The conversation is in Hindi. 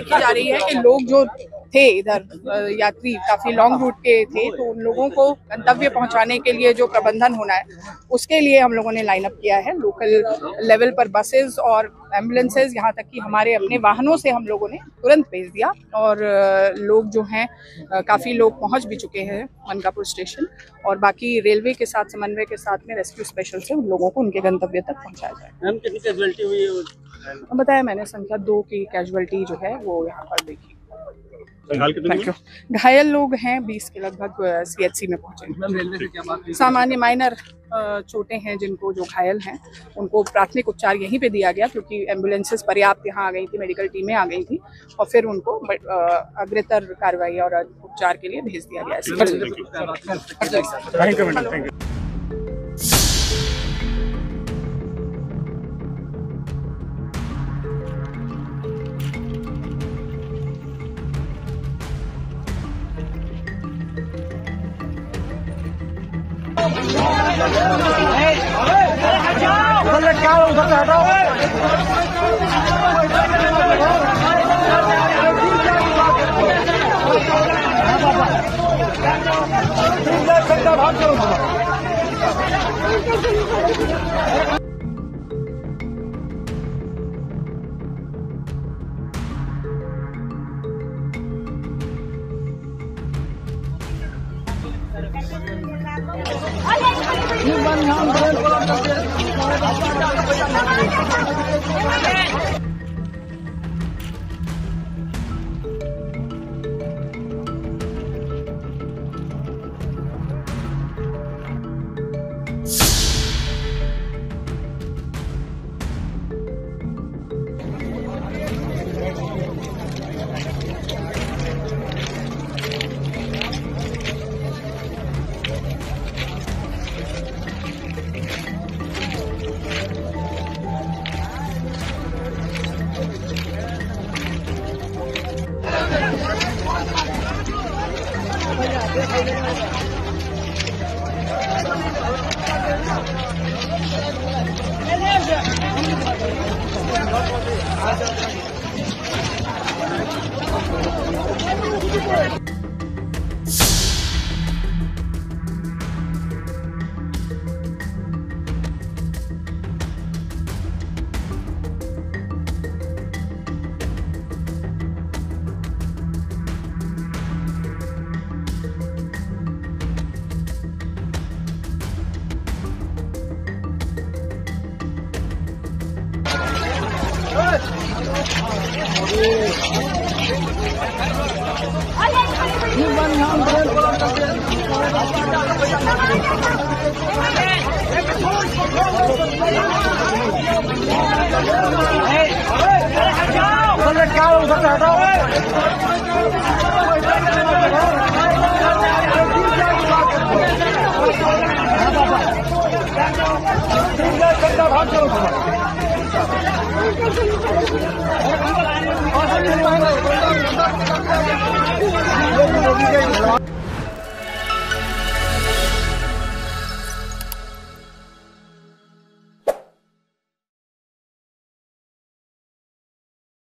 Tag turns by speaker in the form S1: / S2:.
S1: देखी जा रही है कि लोग जो थे इधर यात्री काफी लॉन्ग रूट के थे, तो उन लोगों को गंतव्य पहुंचाने के लिए जो प्रबंधन होना है उसके लिए हम लोगों ने लाइन अप किया है। लोकल लेवल पर बसेस और एम्बुलेंसेज, यहाँ तक कि हमारे अपने वाहनों से हम लोगों ने तुरंत भेज दिया और लोग जो हैं काफ़ी लोग पहुंच भी चुके हैं मनकापुर स्टेशन, और बाकी रेलवे के साथ समन्वय के साथ में रेस्क्यू स्पेशल से उन लोगों को उनके गंतव्य तक पहुंचाया जाए।
S2: मैम कितनी कैजुअलिटी हुई है?
S1: बताया मैंने, संख्या 2 की कैजुअलिटी जो है वो यहाँ पर देखी। Thank you. घायल लोग हैं 20 के लगभग, CHC में पहुंचे। सामान्य माइनर चोटें हैं जिनको, जो घायल हैं उनको प्राथमिक उपचार यहीं पे दिया गया, क्योंकि एम्बुलेंसेस पर्याप्त यहाँ आ गई थी, मेडिकल टीमें आ गई थी, और फिर उनको अग्रतर कार्रवाई और उपचार के लिए भेज दिया गया।
S3: भाग